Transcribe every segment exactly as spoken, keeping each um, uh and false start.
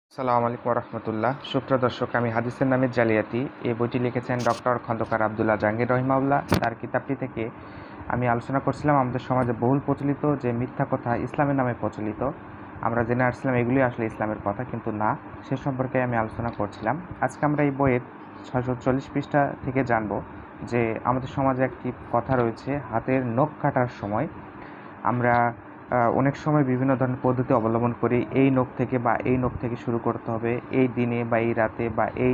আসসালামু আলাইকুম রহমতুল্লাহ। সুপ্রিয় দর্শক, আমি হাদিসের নামে জালিয়াতি এই বইটি লিখেছেন ডক্টর খন্দকার আবদুল্লাহ জাহাঙ্গীর রহিমাউল্লাহ। তার কিতাবটি থেকে আমি আলোচনা করছিলাম আমাদের সমাজে বহুল প্রচলিত যে মিথ্যা কথা ইসলামের নামে প্রচলিত। আমরা জেনে আসছিলাম এগুলি আসলে ইসলামের কথা, কিন্তু না, সে সম্পর্কে আমি আলোচনা করছিলাম। আজকে আমরা এই বইয়ের ছয়শো চল্লিশ পৃষ্ঠা থেকে জানব যে আমাদের সমাজে একটি কথা রয়েছে, হাতের নখ কাটার সময় আমরা অনেক সময় বিভিন্ন ধরনের পদ্ধতি অবলম্বন করি। এই নখ থেকে বা এই নখ থেকে শুরু করতে হবে, এই দিনে বা এই রাতে বা এই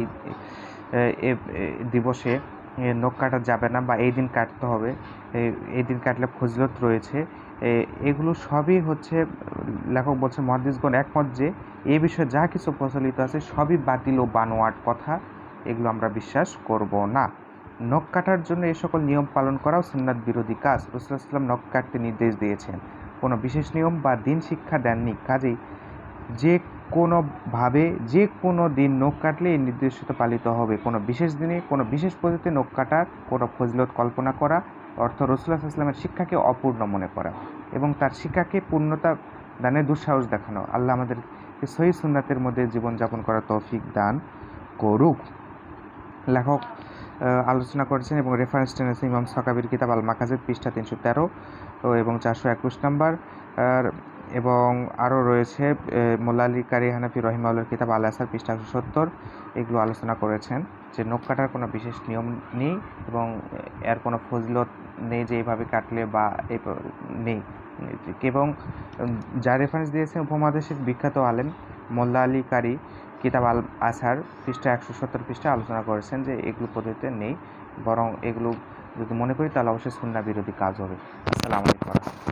দিবসে নখ কাটা যাবে না বা এই দিন কাটতে হবে, এই দিন কাটলে ফজিলত রয়েছে। এগুলো সবই হচ্ছে, লেখক বলছেন মুহাদ্দিসগণ একমত যে এই বিষয়ে যা কিছু প্রচলিত আছে সবই বাতিল ও বানোয়াট কথা, এগুলো আমরা বিশ্বাস করব না। নখ কাটার জন্য এই সকল নিয়ম পালন করাও সুন্নাত বিরোধী কাজ। রাসূলুল্লাহ সাল্লাল্লাহু আলাইহি ওয়াসাল্লাম নখ কাটতে নির্দেশ দিয়েছেন, কোনো বিশেষ নিয়ম বা দিন শিক্ষা দেননি। কাজেই যে কোনোভাবে যে কোনো দিন নখ কাটলে এই নির্দেশিত পালিত হবে। কোনো বিশেষ দিনে কোনো বিশেষ পদ্ধতিতে নখ কাটার কোনো ফজিলত কল্পনা করা অর্থ রাসূলুল্লাহ সাল্লাল্লাহু আলাইহি ওয়াসাল্লামের শিক্ষাকে অপূর্ণ মনে করা এবং তার শিক্ষাকে পূর্ণতা দানে দুঃসাহস দেখানো। আল্লাহ আমাদেরকে সহিহ সুন্নাতের মধ্যে জীবনযাপন করার তৌফিক দান করুক। লেখক আলোচনা করেছেন এবং রেফারেন্স টেনেছে ইমাম সাকাবির কিতাব আল মাকাজিদ পৃষ্ঠা তিনশো তেরো এবং চারশো একুশ নম্বর, এবং আরও রয়েছে মোল্লা আলী কারি হানাফি রহিমাউল্লাহর কিতাব আল আসার পৃষ্ঠা একশো সত্তর। এগুলো আলোচনা করেছেন যে নখ কাটার কোনো বিশেষ নিয়ম নেই এবং এর কোনো ফজিলত নেই যে এইভাবে কাটলে বা এই নেই। এবং যা রেফারেন্স দিয়েছেন উপমহাদেশের বিখ্যাত আলেম মোল্লা আলী কারি কিতাব আল আসার পৃষ্ঠা একশো সত্তর পৃষ্ঠা আলোচনা করেছেন যে এগুলো পদ্ধতিতে নেই, বরং এগুলো যদি মনে করি তাহলে অবশ্যই সুন্নাহ বিরোধী কাজ হবে। আসসালামু আলাইকুম।